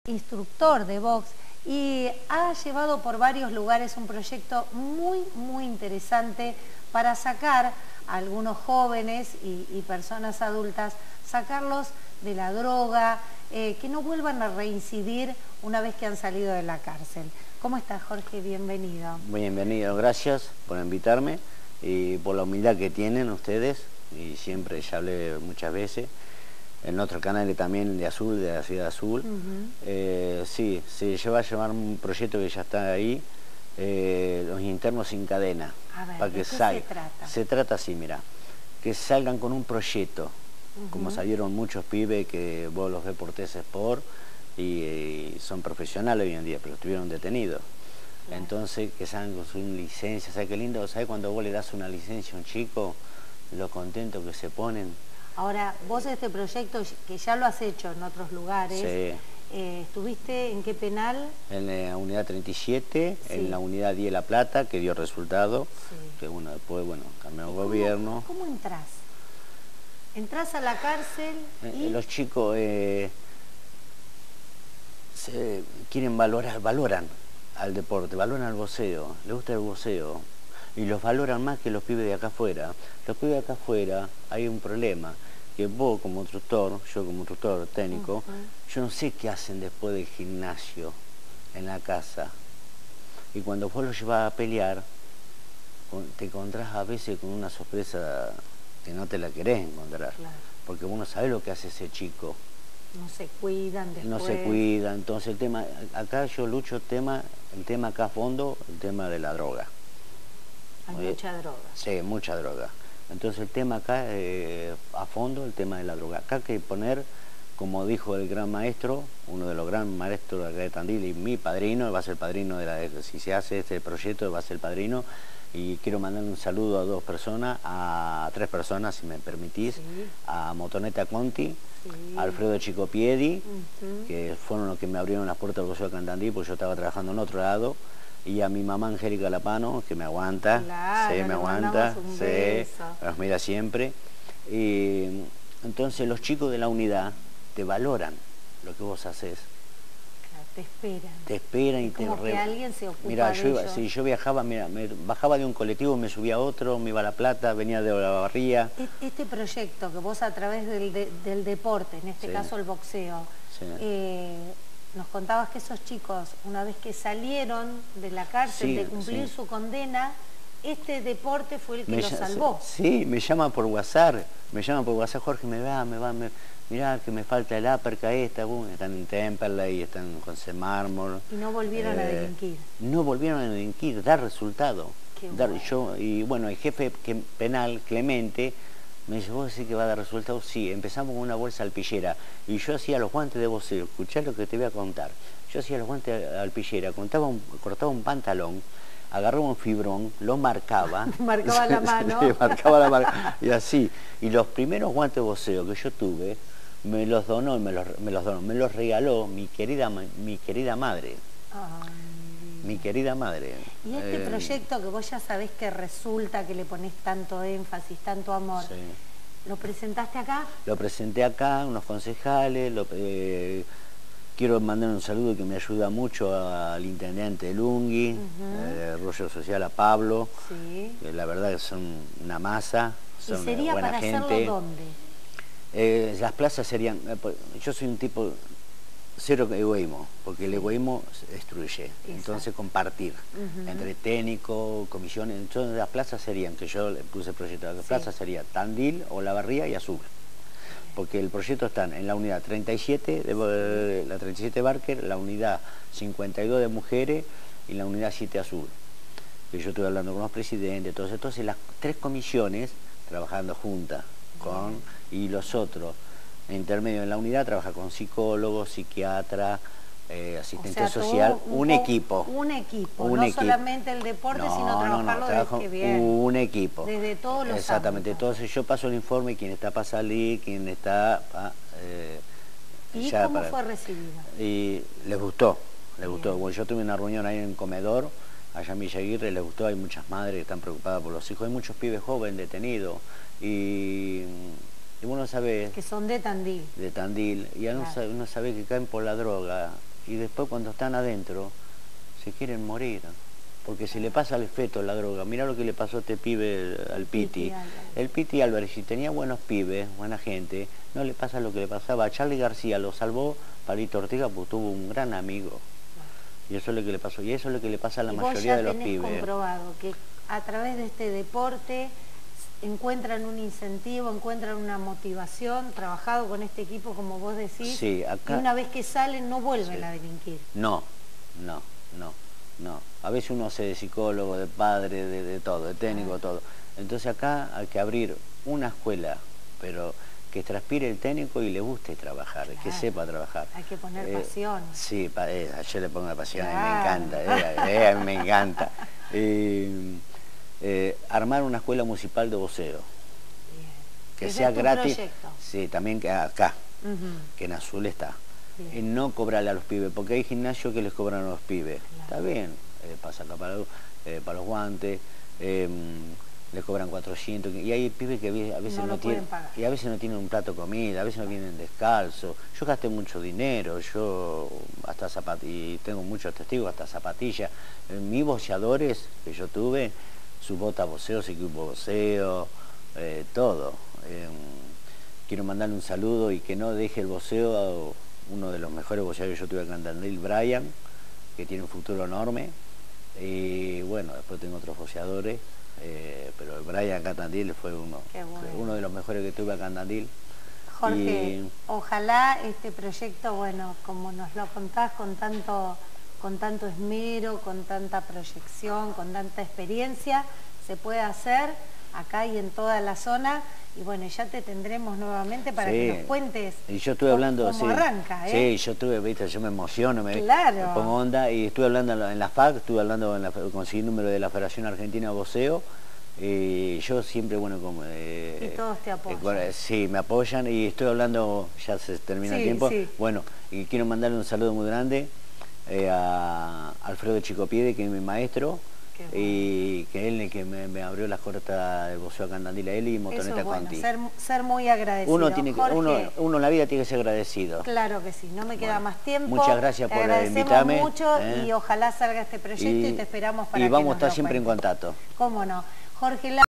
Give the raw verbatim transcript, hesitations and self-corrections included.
instructor de box y ha llevado por varios lugares un proyecto muy, muy interesante para sacar a algunos jóvenes y, y personas adultas, sacarlos de la droga, eh, que no vuelvan a reincidir una vez que han salido de la cárcel. ¿Cómo estás, Jorge? Bienvenido. Bienvenido, gracias por invitarme y por la humildad que tienen ustedes, y siempre ya hablé muchas veces, en otro canal también de Azul, de la Ciudad Azul. Uh-huh. eh, sí, se va a llevar un proyecto que ya está ahí, eh, los internos sin cadena. A ver, para ¿de que qué sal... se trata? Se trata así, mira, que salgan con un proyecto, uh-huh. como salieron muchos pibes que vos los ves por T S Sport y, y son profesionales hoy en día, pero estuvieron detenidos. Claro. Entonces, que salgan con su licencia, ¿sabes qué lindo? ¿Sabes cuando vos le das una licencia a un chico, lo contento que se ponen? Ahora, vos este proyecto, que ya lo has hecho en otros lugares, sí. eh, ¿estuviste en qué penal? En la unidad treinta y siete, sí. En la unidad diez La Plata, que dio resultado, sí. Que bueno, después, bueno, cambió el gobierno. ¿Cómo entras? ¿Entrás a la cárcel y...? Eh, los chicos eh, se quieren valorar, valoran al deporte, valoran al boxeo, les gusta el boxeo, y los valoran más que los pibes de acá afuera. Los pibes de acá afuera, hay un problema, que vos como instructor, yo como instructor técnico, uh-huh. yo no sé qué hacen después del gimnasio en la casa. Y cuando vos los llevas a pelear, te encontrás a veces con una sorpresa que no te la querés encontrar. Claro. Porque vos no sabés lo que hace ese chico. No se cuidan después. No se cuidan. Entonces el tema, acá yo lucho el tema, el tema acá a fondo, el tema de la droga. Hay Oye, mucha droga. Sí, mucha droga. Entonces el tema acá, eh, a fondo, el tema de la droga. Acá hay que poner, como dijo el gran maestro, uno de los gran maestros de acá de Tandil, y mi padrino, va a ser padrino de la, si se hace este proyecto, va a ser el padrino. Y quiero mandar un saludo a dos personas, a tres personas, si me permitís, sí. A Motoneta Conti, sí. A Alfredo Chicopiedi, uh-huh. que fueron los que me abrieron las puertas del boxeo acá en Tandil, porque yo estaba trabajando en otro lado. Y a mi mamá Angélica Lapano, que me aguanta, claro, sí, me aguanta, un sí, beso. Nos mira siempre. Y entonces los chicos de la unidad te valoran lo que vos haces. Claro, te esperan. Te esperan y como te... que re... alguien se ocupa mira, de yo iba, ellos. Si yo viajaba, mira, me bajaba de un colectivo, me subía a otro, me iba a La Plata, venía de La Barría. Este proyecto que vos a través del, de, del deporte, en este sí. caso el boxeo, sí. eh, nos contabas que esos chicos, una vez que salieron de la cárcel, sí, de cumplir sí. su condena, este deporte fue el que me los salvó. Sí, me llaman por WhatsApp, me llaman por WhatsApp, Jorge, me va, me va, me, mirá que me falta el uppercut esta, boom, están en Temperley, están en José Mármol. Y no volvieron eh, a delinquir. No volvieron a delinquir, dar resultado. Dar, bueno. Yo, y bueno, el jefe penal, Clemente, me dice, ¿vos decís que va a dar resultados? Sí, empezamos con una bolsa alpillera. Y yo hacía los guantes de boxeo. Escuchá lo que te voy a contar. Yo hacía los guantes de alpillera, cortaba un, cortaba un pantalón, agarraba un fibrón, lo marcaba. Marcaba la mano. Sí, marcaba la mano. Y así. Y los primeros guantes de boxeo que yo tuve, me los donó, me los, me los donó, me los regaló mi querida, mi querida madre. Ay. Mi querida madre. Y este eh, proyecto que vos ya sabés que resulta, que le ponés tanto énfasis, tanto amor, sí. ¿Lo presentaste acá? Lo presenté acá, unos concejales, lo, eh, quiero mandar un saludo que me ayuda mucho al intendente Lungui, uh-huh. eh, rollo social a Pablo, sí. que la verdad que son una masa, son ¿Y sería buena para gente. hacerlo dónde? Eh, las plazas serían, eh, yo soy un tipo... Cero egoísmo, porque el egoísmo destruye. Exacto. Entonces compartir uh-huh. entre técnico, comisiones, entonces las plazas serían, que yo le puse el proyecto, las sí. plazas serían Tandil, Olavarría y Azul. Porque el proyecto está en la unidad treinta y siete, de, la treinta y siete Barker, la unidad cincuenta y dos de mujeres y la unidad siete Azul. Que yo estuve hablando con los presidentes, entonces, entonces las tres comisiones trabajando juntas con uh-huh. y los otros. En intermedio en la unidad trabaja con psicólogos, psiquiatra, eh, asistente o sea, social, un, un, equipo. Un equipo, un no equipo. solamente el deporte, no, sino trabajarlo no, no, desde bien. Un equipo. Desde todos los Exactamente, ámbitos. entonces yo paso el informe, quién está para salir, quién está para... Eh, ¿Y ya cómo para, fue recibido? Y les gustó, les gustó. Bueno, yo tuve una reunión ahí en el comedor, allá en Villa Aguirre, les gustó, hay muchas madres que están preocupadas por los hijos, hay muchos pibes jóvenes detenidos y... Y uno sabe... Que son de Tandil. De Tandil. Y uno, claro. sabe, uno sabe que caen por la droga. y después cuando están adentro se quieren morir. Porque se le pasa al feto la droga. Mirá lo que le pasó a este pibe, al Piti. El Piti Álvarez, si tenía buenos pibes, buena gente, no le pasa lo que le pasaba. A Charly García lo salvó Palito Ortega porque tuvo un gran amigo. Y eso es lo que le pasó. Y eso es lo que le pasa a la mayoría de los pibes. Vos ya tenés comprobado que a través de este deporte encuentran un incentivo, encuentran una motivación, trabajado con este equipo, como vos decís, sí, acá, y una vez que salen no vuelven sí. a delinquir. No, no, no. No, a veces uno hace de psicólogo, de padre, de, de todo, de técnico, ah. todo. Entonces acá hay que abrir una escuela, pero que transpire el técnico y le guste trabajar, claro. que sepa trabajar. Hay que poner eh, pasión. Sí, pa, eh, yo le pongo la pasión, claro. a mí me encanta, eh, eh, a mí me encanta. Eh, eh, armar una escuela municipal de voceo. Bien. Que ¿Ese sea es tu gratis. proyecto? Sí, también que acá, uh-huh. que en Azul está. Y no cobrarle a los pibes, porque hay gimnasios que les cobran a los pibes. Claro. Está bien, eh, pasa acá para, eh, para los guantes, eh, les cobran cuatrocientos, y hay pibes que a veces no, no tienen, y a veces no tienen un plato de comida, a veces no vienen descalzos. Yo gasté mucho dinero, yo hasta zapat y tengo muchos testigos, hasta zapatillas. Eh, mis boxeadores que yo tuve, su bota voceo, su equipo voceo, eh, todo. Eh, quiero mandarle un saludo y que no deje el voceo a uno de los mejores boxeadores que yo tuve acá en Tandil, Brian, que tiene un futuro enorme. Y bueno, después tengo otros boxeadores, eh, pero el Brian acá en Tandil fue uno, bueno. fue uno de los mejores que tuve acá en Tandil. Jorge, y... ojalá este proyecto, bueno, como nos lo contás con tanto, con tanto esmero, con tanta proyección, con tanta experiencia, se pueda hacer acá y en toda la zona. Y bueno, ya te tendremos nuevamente para sí. que nos cuentes y yo estuve hablando, cómo sí, arranca, ¿eh? Sí, yo estuve, viste, yo me emociono, me, claro. me pongo onda, y estuve hablando en la F A C, estuve hablando, en la, conseguí el número de la Federación Argentina de Voceo, y yo siempre, bueno, como... Eh, y todos te apoyan. Eh, sí, me apoyan, y estoy hablando, ya se termina sí, el tiempo, sí. bueno, y quiero mandarle un saludo muy grande eh, a Alfredo Chicopiede, que es mi maestro, bueno. y que él que me, me abrió las cortas del voceo acá en Tandil, a él y Motoneta Eso es bueno, Conti. Ser, ser muy agradecido. Uno, tiene que, Jorge, uno, uno en la vida tiene que ser agradecido. Claro que sí, no me queda bueno, más tiempo. Muchas gracias te por agradecemos invitarme. mucho ¿eh? y ojalá salga este proyecto y, y te esperamos para y que vamos a nos estar lo siempre cuentes. en contacto. ¿Cómo no? Jorge